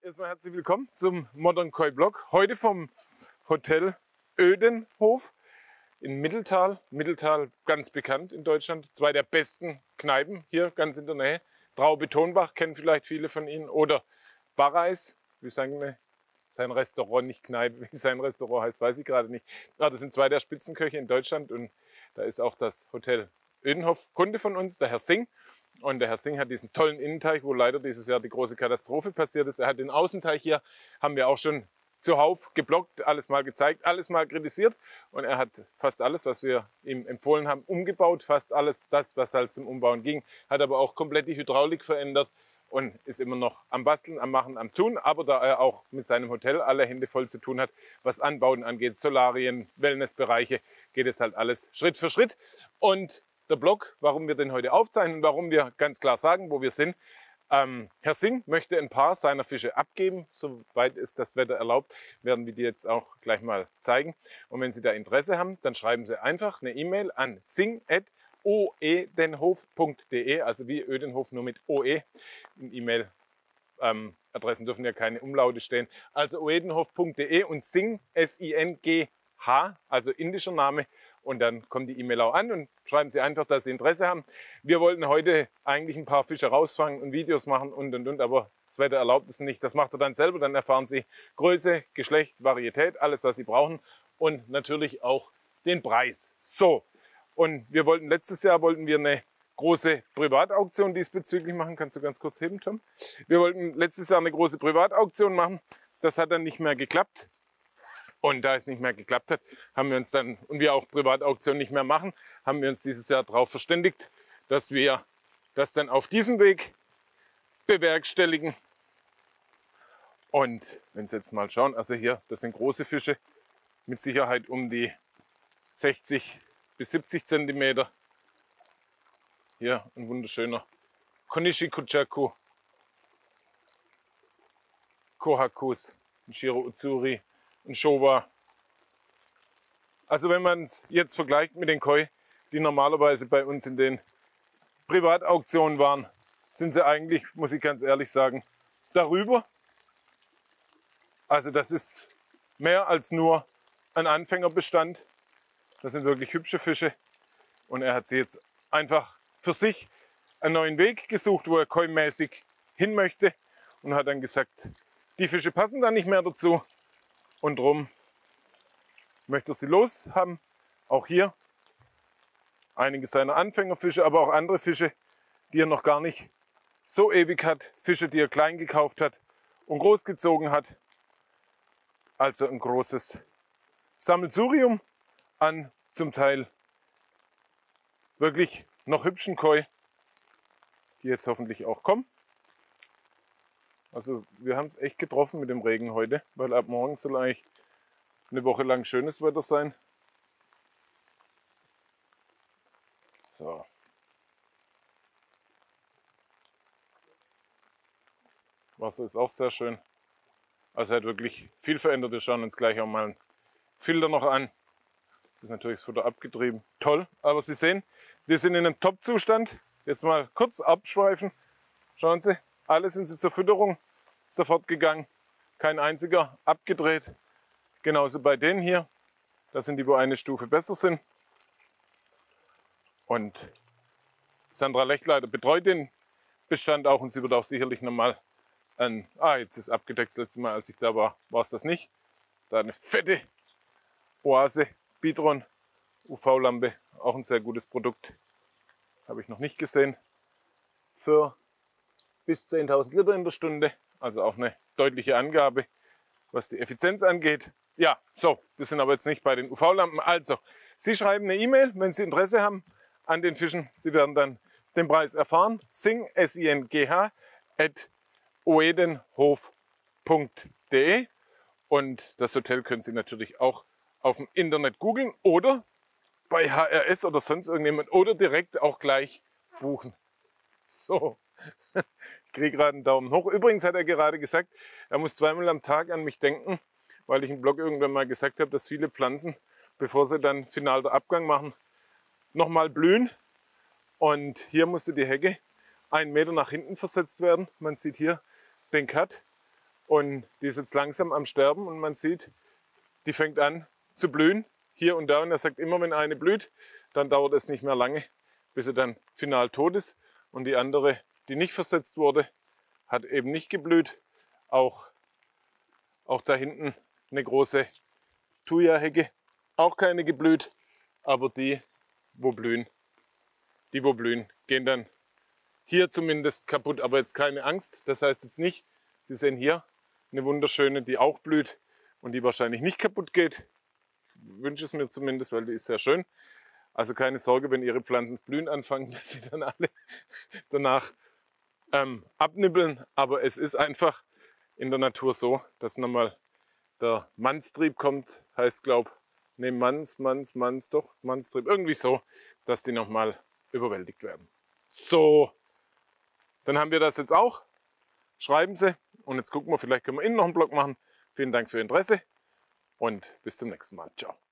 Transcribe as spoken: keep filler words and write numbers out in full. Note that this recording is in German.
Erstmal herzlich willkommen zum Modern Koi Blog. Heute vom Hotel Oedenhof in Mitteltal. Mitteltal ganz bekannt in Deutschland. Zwei der besten Kneipen hier ganz in der Nähe. Traube Tonbach kennen vielleicht viele von Ihnen. Oder Barreis, wie sagen wir, sein Restaurant, nicht Kneipe, wie sein Restaurant heißt, weiß ich gerade nicht. Ja, das sind zwei der Spitzenköche in Deutschland und da ist auch das Hotel Oedenhof Kunde von uns, der Herr Singh. Und der Herr Singh hat diesen tollen Innenteich, wo leider dieses Jahr die große Katastrophe passiert ist. Er hat den Außenteich hier, haben wir auch schon zuhauf geblockt, alles mal gezeigt, alles mal kritisiert. Und er hat fast alles, was wir ihm empfohlen haben, umgebaut. Fast alles das, was halt zum Umbauen ging. Hat aber auch komplett die Hydraulik verändert und ist immer noch am Basteln, am Machen, am Tun. Aber da er auch mit seinem Hotel alle Hände voll zu tun hat, was Anbauten angeht, Solarien, Wellnessbereiche, geht es halt alles Schritt für Schritt. Und der Blog, warum wir den heute aufzeichnen, warum wir ganz klar sagen, wo wir sind. Ähm, Herr Singh möchte ein paar seiner Fische abgeben, soweit es das Wetter erlaubt, werden wir die jetzt auch gleich mal zeigen. Und wenn Sie da Interesse haben, dann schreiben Sie einfach eine E-Mail an singh at oedenhof punkt de, also wie Oedenhof nur mit O E. In E-Mail ähm, Adressen dürfen ja keine Umlaute stehen. Also oedenhof punkt de und Singh, S I N G H, also indischer Name. Und dann kommt die E-Mail auch an und schreiben Sie einfach, dass Sie Interesse haben. Wir wollten heute eigentlich ein paar Fische rausfangen und Videos machen und und und, aber das Wetter erlaubt es nicht. Das macht er dann selber. Dann erfahren Sie Größe, Geschlecht, Varietät, alles, was Sie brauchen und natürlich auch den Preis. So, und wir wollten letztes Jahr wollten wir eine große Privatauktion diesbezüglich machen. Kannst du ganz kurz heben, Tom? Wir wollten letztes Jahr eine große Privatauktion machen. Das hat dann nicht mehr geklappt. Und da es nicht mehr geklappt hat, haben wir uns dann, und wir auch Privatauktionen nicht mehr machen, haben wir uns dieses Jahr darauf verständigt, dass wir das dann auf diesem Weg bewerkstelligen. Und wenn Sie jetzt mal schauen, also hier, das sind große Fische, mit Sicherheit um die sechzig bis siebzig Zentimeter. Hier ein wunderschöner Konishi Kuchaku, Kohakus, ein Shiro Utsuri, ein Showa. Also wenn man es jetzt vergleicht mit den Koi, die normalerweise bei uns in den Privatauktionen waren, sind sie eigentlich, muss ich ganz ehrlich sagen, darüber. Also das ist mehr als nur ein Anfängerbestand. Das sind wirklich hübsche Fische. Und er hat sie jetzt einfach für sich einen neuen Weg gesucht, wo er Koi-mäßig hin möchte. Und hat dann gesagt, die Fische passen dann nicht mehr dazu. Und darum möchte er sie los haben. Auch hier einige seiner Anfängerfische, aber auch andere Fische, die er noch gar nicht so ewig hat. Fische, die er klein gekauft hat und großgezogen hat. Also ein großes Sammelsurium an zum Teil wirklich noch hübschen Koi, die jetzt hoffentlich auch kommen. Also wir haben es echt getroffen mit dem Regen heute, weil ab morgen soll eigentlich eine Woche lang schönes Wetter sein. So. Wasser ist auch sehr schön. Also er hat wirklich viel verändert. Wir schauen uns gleich auch mal einen Filter noch an. Das ist natürlich das Futter abgetrieben. Toll, aber Sie sehen, wir sind in einem Top-Zustand. Jetzt mal kurz abschweifen. Schauen Sie. Alle sind sie zur Fütterung sofort gegangen. Kein einziger abgedreht. Genauso bei denen hier. Das sind die, wo eine Stufe besser sind. Und Sandra Lechleiter betreut den Bestand auch und sie wird auch sicherlich nochmal ein... Ah, jetzt ist abgedeckt. Das letzte Mal, als ich da war, war es das nicht. Da eine fette Oase, Bitron, U V-Lampe. Auch ein sehr gutes Produkt. Habe ich noch nicht gesehen. Für bis zehntausend Liter in der Stunde, also auch eine deutliche Angabe, was die Effizienz angeht. Ja, so, wir sind aber jetzt nicht bei den U V-Lampen. Also, Sie schreiben eine E-Mail, wenn Sie Interesse haben an den Fischen. Sie werden dann den Preis erfahren. Singh, S I N G H, at oedenhof punkt de. Und das Hotel können Sie natürlich auch auf dem Internet googeln oder bei H R S oder sonst irgendjemand oder direkt auch gleich buchen. So. Ich kriege gerade einen Daumen hoch. Übrigens hat er gerade gesagt, er muss zweimal am Tag an mich denken, weil ich im Blog irgendwann mal gesagt habe, dass viele Pflanzen, bevor sie dann final den Abgang machen, nochmal blühen. Und hier musste die Hecke einen Meter nach hinten versetzt werden. Man sieht hier den Cut. Und die ist jetzt langsam am Sterben und man sieht, die fängt an zu blühen, hier und da. Und er sagt, immer wenn eine blüht, dann dauert es nicht mehr lange, bis sie dann final tot ist. Und die andere, die nicht versetzt wurde, hat eben nicht geblüht. Auch, auch da hinten eine große Thuja-Hecke, auch keine geblüht. Aber die, wo blühen, die, wo blühen, gehen dann hier zumindest kaputt. Aber jetzt keine Angst, das heißt jetzt nicht, Sie sehen hier eine wunderschöne, die auch blüht und die wahrscheinlich nicht kaputt geht. Ich wünsche es mir zumindest, weil die ist sehr schön. Also keine Sorge, wenn Ihre Pflanzen blühen anfangen, dass sie dann alle danach ähm, abnibbeln. Aber es ist einfach in der Natur so, dass nochmal der Mannstrieb kommt, heißt glaube ich, ne Manns, Manns, Manns, doch, Mannstrieb, irgendwie so, dass die nochmal überwältigt werden. So, dann haben wir das jetzt auch. Schreiben Sie und jetzt gucken wir, vielleicht können wir Ihnen noch einen Blog machen. Vielen Dank für Ihr Interesse und bis zum nächsten Mal. Ciao.